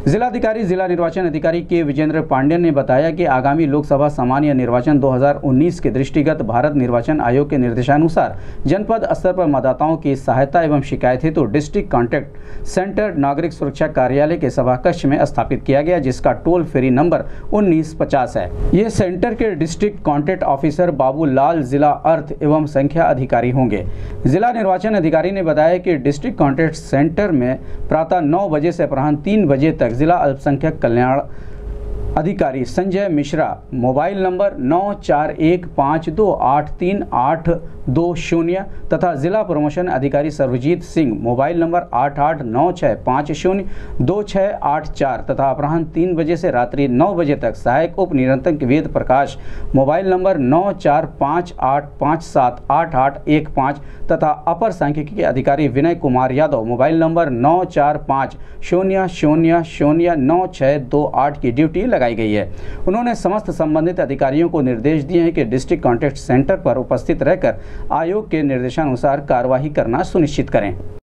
जिलाधिकारी जिला निर्वाचन अधिकारी के विजेंद्र पांडेय ने बताया कि आगामी लोकसभा सामान्य निर्वाचन 2019 के दृष्टिगत भारत निर्वाचन आयोग के निर्देशानुसार जनपद स्तर पर मतदाताओं की सहायता एवं शिकायत हेतु डिस्ट्रिक्ट कॉन्टैक्ट सेंटर नागरिक सुरक्षा कार्यालय के सभा कक्ष में स्थापित किया गया, जिसका टोल फ्री नंबर 1950 है। ये सेंटर के डिस्ट्रिक्ट कॉन्टैक्ट ऑफिसर बाबूलाल जिला अर्थ एवं संख्या अधिकारी होंगे। जिला निर्वाचन अधिकारी ने बताया कि डिस्ट्रिक्ट कॉन्टैक्ट सेंटर में प्रातः 9 बजे से अपराह्न 3 बजे तक जिला अल्पसंख्यक कल्याण अधिकारी संजय मिश्रा मोबाइल नंबर 9415283820 तथा जिला प्रमोशन अधिकारी सर्वजीत सिंह मोबाइल नंबर 8896502684 तथा अपराह्न 3 बजे से रात्रि 9 बजे तक सहायक उप निरंतर वेद प्रकाश मोबाइल नंबर 9458578815 तथा अपर सांख्यिकी अधिकारी विनय कुमार यादव मोबाइल नंबर 9450009628 की ड्यूटी लगाई गई है। उन्होंने समस्त संबंधित अधिकारियों को निर्देश दिए हैं कि डिस्ट्रिक्ट कॉन्टैक्ट सेंटर पर उपस्थित रहकर आयोग के निर्देशानुसार कार्यवाही करना सुनिश्चित करें।